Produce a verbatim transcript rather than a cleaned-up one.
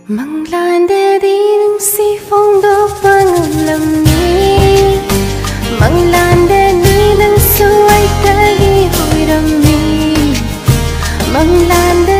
Mang lan để đi những si phong đô vang lầm ni Mang lan để đi những suy ai ta đi hồi đầm mi Mang lan để